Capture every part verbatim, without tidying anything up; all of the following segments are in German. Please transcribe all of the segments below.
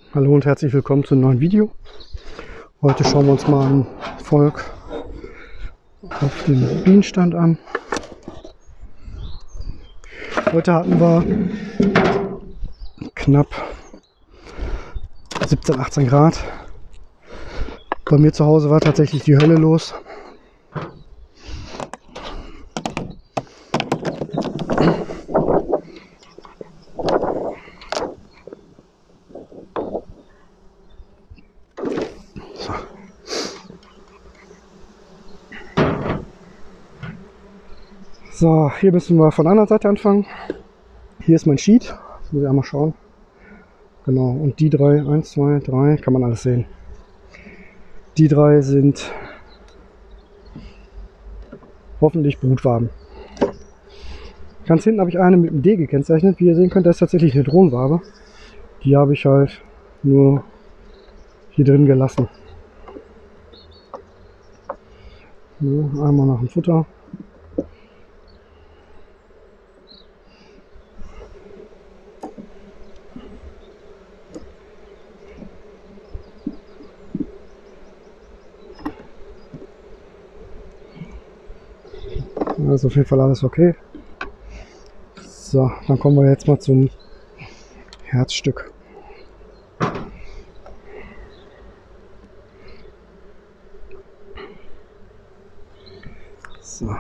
Hallo und herzlich willkommen zu einem neuen Video. Heute schauen wir uns mal ein Volk auf dem Bienenstand an. Heute hatten wir knapp siebzehn, achtzehn Grad. Bei mir zu Hause war tatsächlich die Hölle los. So, hier müssen wir von der anderen Seite anfangen. Hier ist mein Sheet. Jetzt muss ich einmal schauen. Genau, und die drei, eins, zwei, drei, kann man alles sehen. Die drei sind hoffentlich Brutwaben. Ganz hinten habe ich eine mit dem D gekennzeichnet. Wie ihr sehen könnt, das ist tatsächlich eine Drohnenwabe. Die habe ich halt nur hier drin gelassen. So, einmal nach dem Futter. Das ist auf jeden Fall alles okay. So, dann kommen wir jetzt mal zum Herzstück. So.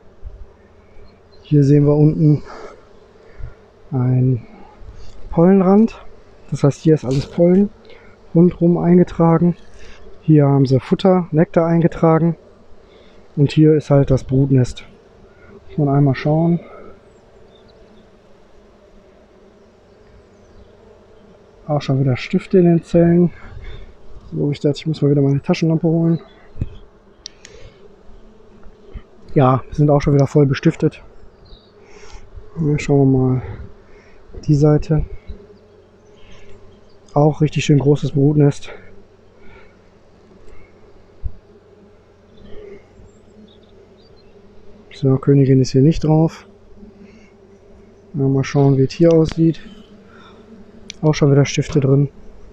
Hier sehen wir unten ein Pollenrand. Das heißt, hier ist alles Pollen rundherum eingetragen. Hier haben sie Futter, Nektar eingetragen. Und hier ist halt das Brutnest. Muss man einmal schauen. Auch schon wieder Stifte in den Zellen. So, ich dachte, ich muss mal wieder meine Taschenlampe holen. Ja, sind auch schon wieder voll bestiftet. Ja, schauen wir mal die Seite. Auch richtig schön großes Brutnest. So, Königin ist hier nicht drauf. Ja, mal schauen, wie es hier aussieht. Auch schon wieder Stifte drin.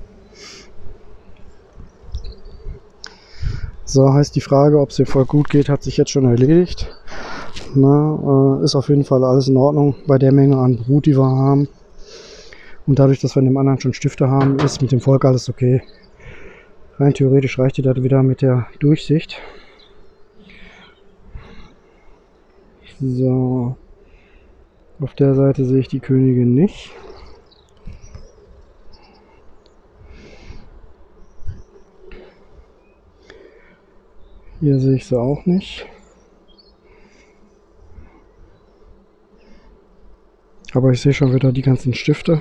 So, heißt die Frage, ob es dem Volk gut geht, hat sich jetzt schon erledigt. Na, äh, ist auf jeden Fall alles in Ordnung bei der Menge an Brut, die wir haben. Und dadurch, dass wir in dem anderen schon Stifte haben, ist mit dem Volk alles okay. Rein theoretisch reicht das wieder mit der Durchsicht. So, auf der Seite sehe ich die Königin nicht. Hier sehe ich sie auch nicht. Aber ich sehe schon wieder die ganzen Stifte.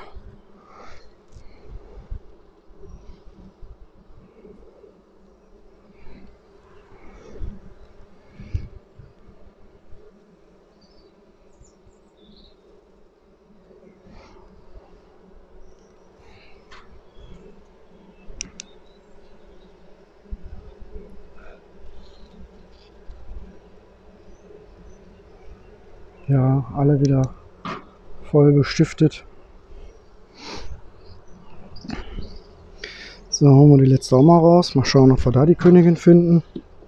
Ja, alle wieder voll bestiftet. So, holen wir die letzte auch mal raus. Mal schauen, ob wir da die Königin finden.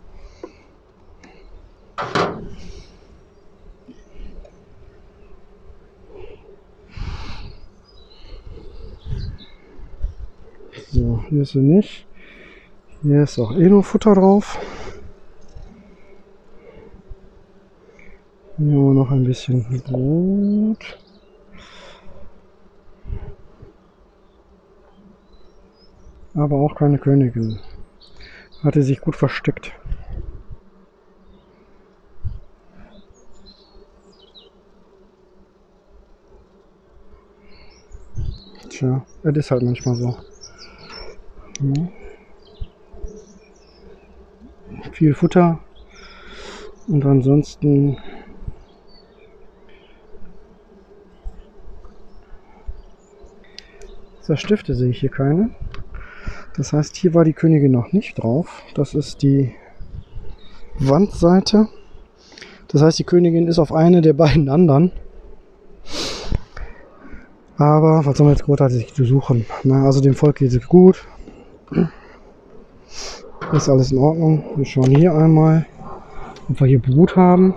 So, hier ist sie nicht. Hier ist auch eh nur Futter drauf. Hier haben wir noch ein bisschen Brot. Aber auch keine Königin. Hatte sich gut versteckt. Tja, das ist halt manchmal so. Ja. Viel Futter. Und ansonsten Stifte sehe ich hier keine. Das heißt, hier war die Königin noch nicht drauf. Das ist die Wandseite. Das heißt, die Königin ist auf eine der beiden anderen. Aber was soll man jetzt großartig zu suchen? Na, also dem Volk geht es gut. Ist alles in Ordnung. Wir schauen hier einmal, ob wir hier Brut haben.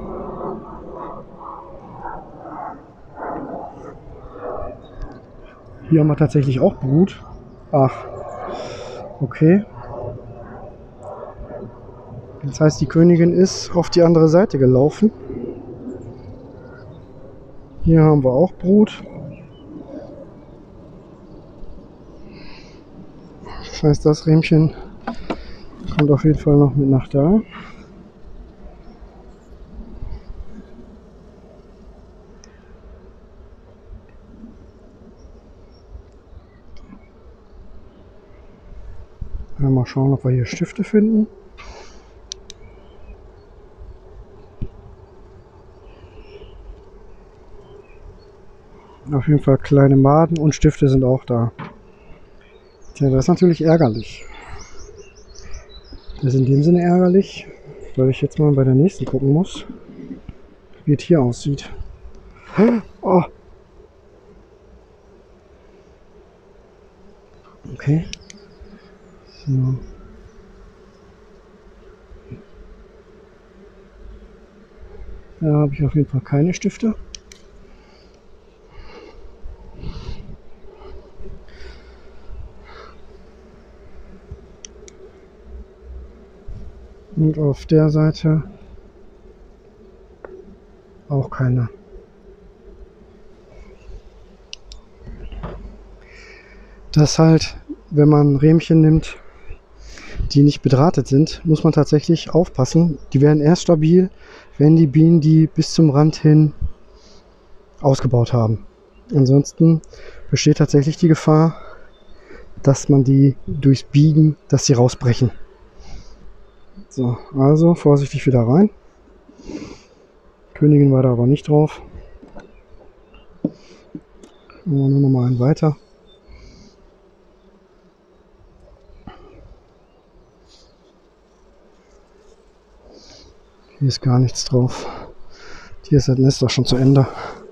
Hier haben wir tatsächlich auch Brut. Ach, okay. Das heißt, die Königin ist auf die andere Seite gelaufen. Hier haben wir auch Brut. Das heißt, das Rähmchen kommt auf jeden Fall noch mit nach da. Mal schauen, ob wir hier Stifte finden. Auf jeden Fall kleine Maden und Stifte sind auch da. Tja, das ist natürlich ärgerlich. Das ist in dem Sinne ärgerlich, weil ich jetzt mal bei der nächsten gucken muss, wie es hier aussieht. Oh. Okay. So. Da habe ich auf jeden Fall keine Stifte. Und auf der Seite auch keine. Das halt, wenn man Rähmchen nimmt, die nicht bedrahtet sind, muss man tatsächlich aufpassen. Die werden erst stabil, wenn die Bienen die bis zum Rand hin ausgebaut haben. Ansonsten besteht tatsächlich die Gefahr, dass man die durchs Biegen, dass sie rausbrechen. So, also vorsichtig wieder rein. Königin war da aber nicht drauf. Nur noch mal einen weiter. Hier ist gar nichts drauf. Hier ist das Nest auch schon zu Ende.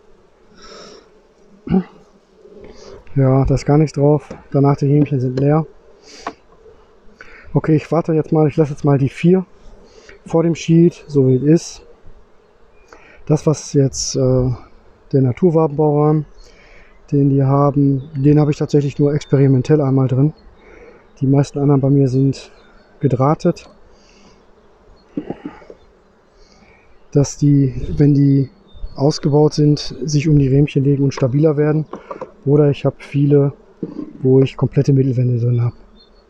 Ja, da ist gar nichts drauf. Danach die Hähnchen sind leer. Okay, ich warte jetzt mal. Ich lasse jetzt mal die vier vor dem Sheet, so wie es ist. Das, was jetzt äh, der Naturwabenbauern, den die haben, den habe ich tatsächlich nur experimentell einmal drin. Die meisten anderen bei mir sind gedrahtet. Dass die, wenn die ausgebaut sind, sich um die Rähmchen legen und stabiler werden. Oder ich habe viele, wo ich komplette Mittelwände drin habe.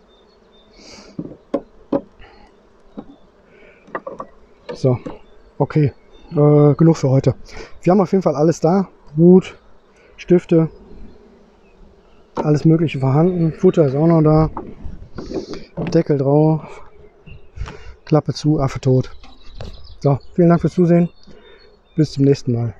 So, okay, äh, genug für heute. Wir haben auf jeden Fall alles da. Brut, Stifte, alles mögliche vorhanden. Futter ist auch noch da. Deckel drauf. Klappe zu, Affe tot. So, vielen Dank fürs Zusehen. Bis zum nächsten Mal.